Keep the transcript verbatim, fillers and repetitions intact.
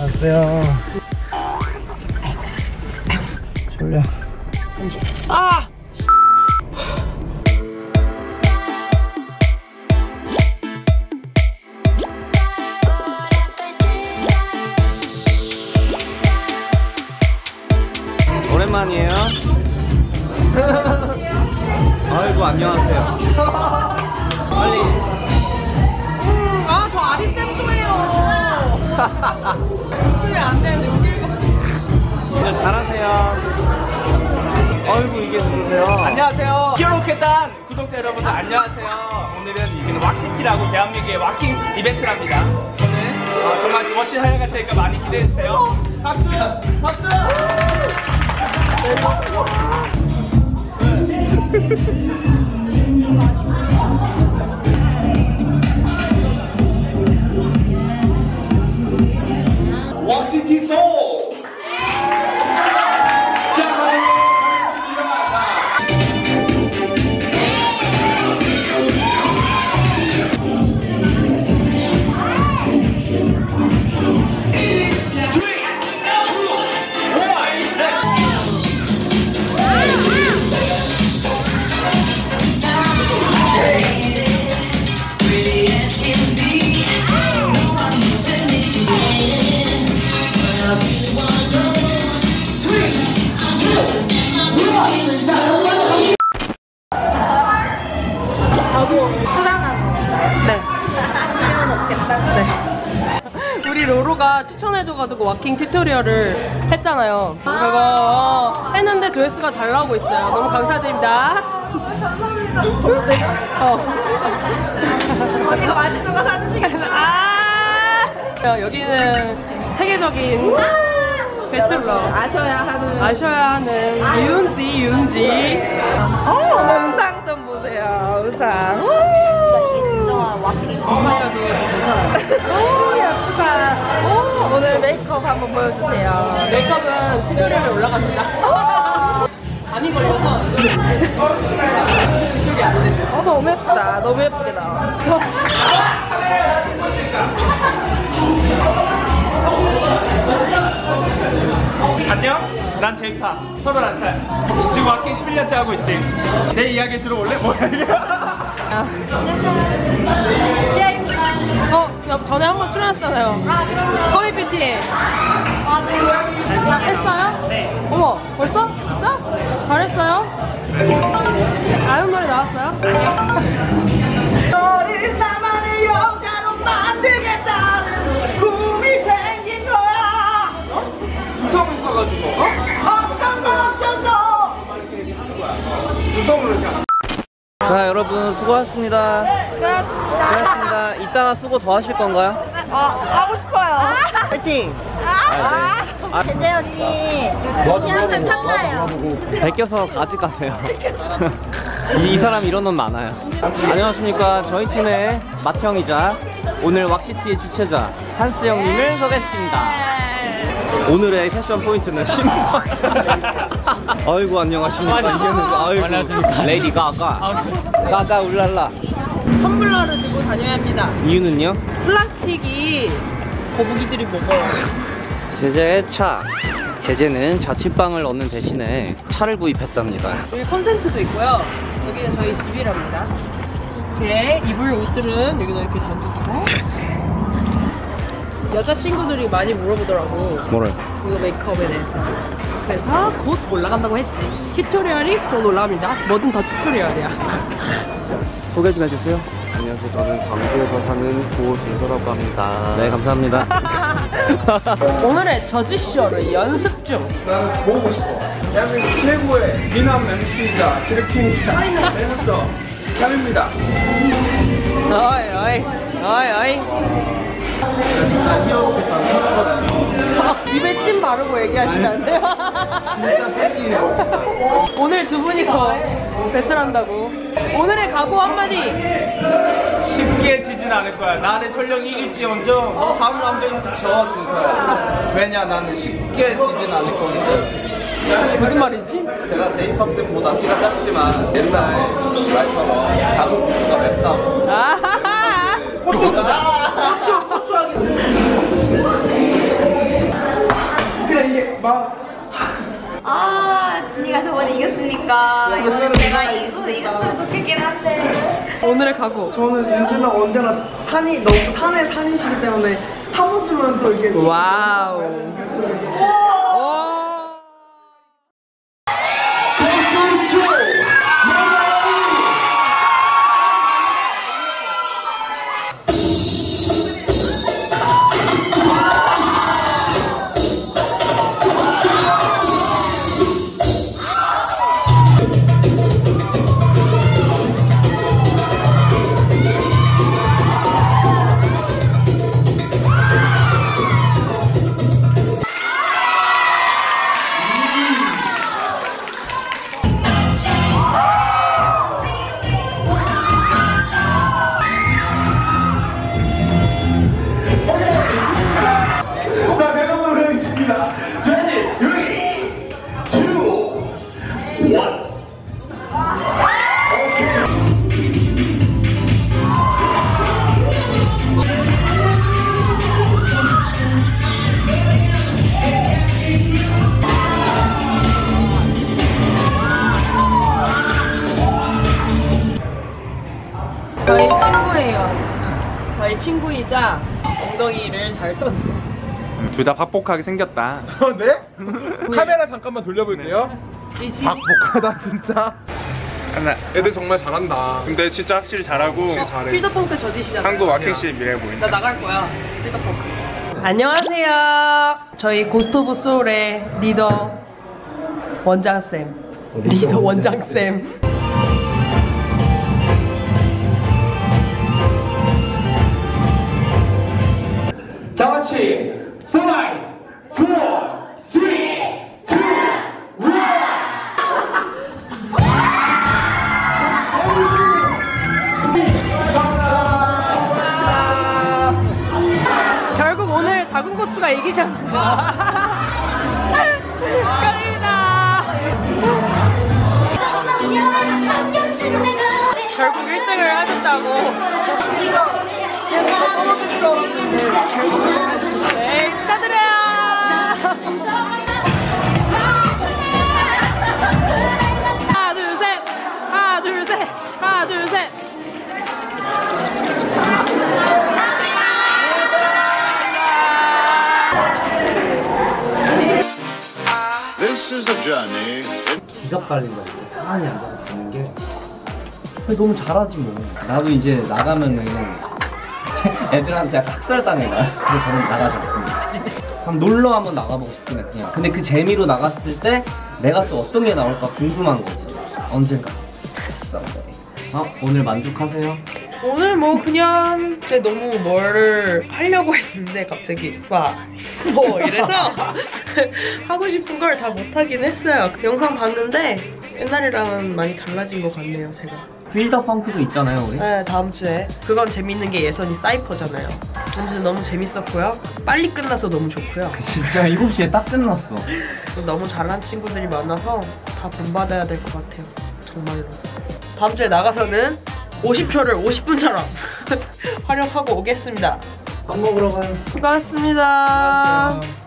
안녕하세요. 졸려. 아! 오랜만이에요. 아이고 안녕하세요. 빨리. 아, 저 아리쌤 좋아해요. 웃으면 안 되는데 웃길 거. 오늘 잘하세요. 아이고 이게 누구세요? 안녕하세요. 히어로켓단 구독자 여러분들 안녕하세요. 오늘은 여기는 왁시티라고 대한민국의 왁킹 이벤트랍니다. 오늘 어, 정말 멋진 하여가 테니까 많이 기대해주세요. 어, 박수! 박수! 왁시티 소울! 우리 로로가 추천해줘가지고 와킹 튜토리얼을 했잖아요. 그거 했는데 조회수가 잘 나오고 있어요. 너무 감사드립니다. 어. 언니가 맛있는 거 사주시겠어요? 아! 여기는 세계적인 배틀러 아셔야 하는 아셔야 하는 윤지 윤지. 어, 의상 좀 보세요. 의상. 진짜 이게 진정한 와킹. 옷이라도 좀 괜찮아요. 오, 예쁘다. 오, 오늘 메이크업 한번 보여주세요. 메이크업은 튜토리얼에 올라갑니다. 감이 걸려서 이쪽이 안 됩니다. 어, 너무 예쁘다. 너무 예쁘게 나와. 안녕? 난 제이파 서른한 살. 지금 와킹 십일 년째 하고 있지. 내 이야기 들어볼래? 뭐야 이게? 지아입니다. 어, 전에 한번 출연했잖아요. 아, 그럼요. 커미뷰티. 맞아요. 했어요? 네. 어머, 벌써? 진짜? 잘했어요? 아는 노래 나왔어요? 너를 나만의 여자로 만들겠다는 꿈이 생긴 거야. 어? 두성을 써가지고 어? 어떤 걱정도 이렇게 얘기하는 거야. 두성으로 그냥. 자 여러분 수고하셨습니다. 고맙습니다. 수고하셨습니다. 이따가 수고 더 하실 건가요? 어, 하고 싶어요. 파이팅! 아, 아, 제재 언니. 시간을 탐나요. 베껴서 가지 가세요. 이, 이 사람 이런 놈 많아요. 안녕하십니까. 저희 팀의 맏형이자 오늘 왁시티의 주최자 한스 형님을 소개해드립니다. 오늘의 패션 포인트는 신발. 아이고 안녕하십니까. 아이고 안녕하십니까. 레이디 가가 가가 울랄라. 텀블러를 들고 다녀야 합니다. 이유는요? 플라스틱이 거북이들이 먹어요. 제재의 차. 제재는 자취방을 얻는 대신에 차를 구입했답니다. 여기 콘센트도 있고요. 여기는 저희 집이랍니다. 이렇게 입을 옷들은 여기다 이렇게 던져두고. 여자친구들이 많이 물어보더라고. 뭐를? 이거 메이크업에 대해서. 그래서 곧 올라간다고 했지. 튜토리얼이 곧 올라갑니다. 뭐든 다 튜토리얼이야. 소개 좀 해주세요. 안녕하세요. 저는 광주에서 사는 고준서라고 합니다. 네, 감사합니다. 오늘의 저지쇼를 연습 중. 나는 보고 싶어. 대한민국 최고의 미남 엠씨이자 드래킹이자 댄서 샵입니다. 어이 어이 어이 어이. 진짜 히어로켓단 샀거든요. 입에 침 바르고 얘기하시면 안 돼요? 진짜 팬이에요. 오늘 두 분이서 배틀한다고. 오늘의 각오 한마디. 쉽게 지진 않을 거야. 나의 전력이 이길지언정 너 다음 라운드에서 져, 준서야. 왜냐, 나는 쉽게 지진 않을 거기 때문에. 무슨 말이지? 제가 제이팝 때보다 키가 짧지만 옛날 말처럼 작은 고추가 맵다고. 아하하. 고추! 고추! 고추 하기. 그러니까 요즘 내가 이거 이겼으면 좋겠긴 한데. 오늘의 각오. 저는 윤주는 언제나 산이 너무 산에 산이시기 때문에 한 번쯤은 또 이렇게 와우. 오. 저희 친구예요. 저희 친구이자 엉덩이를 잘 떠는. 둘 다 박복하게 생겼다. 네? 카메라 잠깐만 돌려볼게요. 박복하다 진짜. 하나. 애들 정말 잘한다. 근데 진짜 확실히 잘하고 잘해. 필더펑크 저지시잖아요. 한국 와킹씨의 미래 보인다. 나 나갈 거야. 필더펑크. 안녕하세요. 저희 고스트 오브 소울의 리더 원장쌤. 리더 원장쌤. 다 같이 파이브, 사, 삼, 이, 일. 결국 오늘 작은 고추가 이기셨네요. 축하드립니다. 결국 일 등을 하셨다고. 네, 축하드려요. 하나, 둘, 셋. 하나, 둘, 셋. 하나, 둘, 셋. This is a journey. 기가 빨린다. 가만히 앉아서 보는 게 너무 잘하지 뭐. 나도 이제 나가면은 애들한테 약간 학살당해가. 그래서 저는 나가지 않습니다. 한번 놀러 한번 나가보고 싶긴 해 그냥. 근데 그 재미로 나갔을 때 내가 또 어떤 게 나올까 궁금한 거지. 언젠가. 어? 오늘 만족하세요? 오늘 뭐 그냥 제가 너무 뭐를 하려고 했는데 갑자기 막 뭐 이래서 하고 싶은 걸 다 못하긴 했어요. 그 영상 봤는데 옛날이랑은 많이 달라진 것 같네요, 제가. 필더 펑크도 있잖아요, 우리? 네, 다음 주에. 그건 재밌는 게 예선이 사이퍼잖아요. 아무튼 너무 재밌었고요. 빨리 끝나서 너무 좋고요. 진짜 일곱 시에 딱 끝났어. 너무 잘난 친구들이 많아서 다 본받아야 될 것 같아요. 정말로. 다음 주에 나가서는 오십 초를 오십 분처럼 활용하고 오겠습니다. 밥 먹으러 가요. 수고하셨습니다.